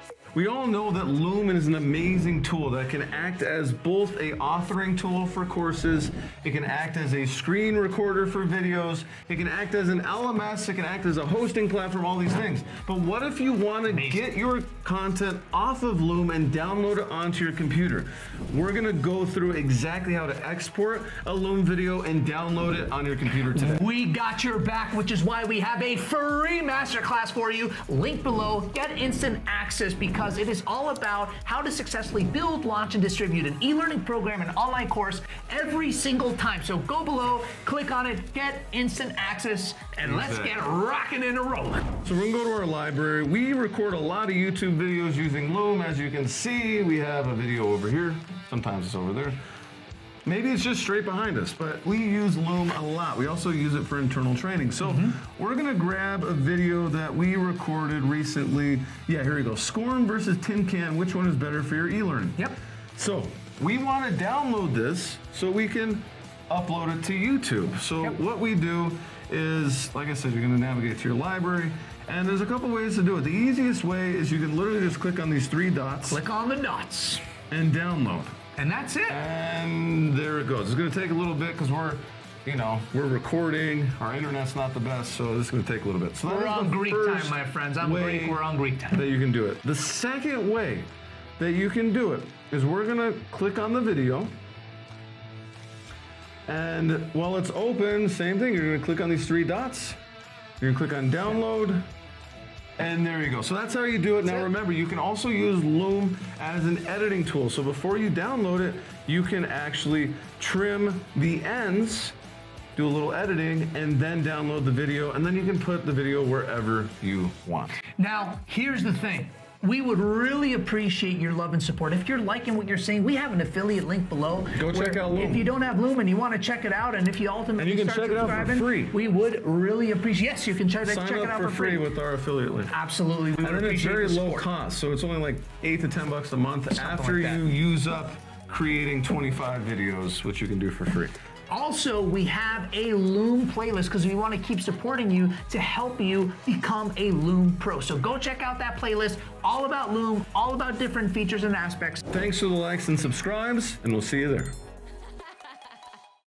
We all know that Loom is an amazing tool that can act as both a authoring tool for courses, it can act as a screen recorder for videos, it can act as an LMS, it can act as a hosting platform, all these things. But what if you want to get your content off of Loom and download it onto your computer? We're going to go through exactly how to export a Loom video and download it on your computer today. We got your back, which is why we have a free masterclass for you. Link below, get instant access because it is all about how to successfully build, launch, and distribute an e-learning program and online course every single time. So go below, click on it, get instant access, and let's get rocking and rolling. So we're gonna go to our library. We record a lot of YouTube videos using Loom. As you can see, we have a video over here. Sometimes it's over there. Maybe it's just straight behind us, but we use Loom a lot. We also use it for internal training. So we're gonna grab a video that we recorded recently. Yeah, here we go. Scorn versus Tin Can, which one is better for your e-learning? Yep. So we wanna download this so we can upload it to YouTube. So what we do is, like I said, you're gonna navigate to your library, and there's a couple ways to do it. The easiest way is you can literally just click on these three dots. Click on the dots. And download. And that's it. And there it goes. It's gonna take a little bit because we're recording. Our internet's not the best, so this is gonna take a little bit. So we're on Greek time, my friends. I'm Greek, we're on Greek time. That you can do it. The second way that you can do it is we're gonna click on the video. And while it's open, same thing, you're gonna click on these three dots. You're gonna click on download. And there you go. So that's how you do it. Now remember, you can also use Loom as an editing tool. So before you download it, you can actually trim the ends, do a little editing, and then download the video, and then you can put the video wherever you want. Now, here's the thing. We would really appreciate your love and support. If you're liking what you're seeing, we have an affiliate link below. Go check out Loom. If you don't have Loom and you want to check it out, and if you ultimately start subscribing, check it out for free. We would really appreciate. Yes, you can check it out Sign up for free with our affiliate link. Absolutely, we would appreciate it. And it's very low cost, so it's only like $8 to $10 a month after you use up creating 25 videos, which you can do for free. Also, we have a Loom playlist because we want to keep supporting you to help you become a Loom pro. So go check out that playlist, all about Loom, all about different features and aspects. Thanks for the likes and subscribes, and we'll see you there.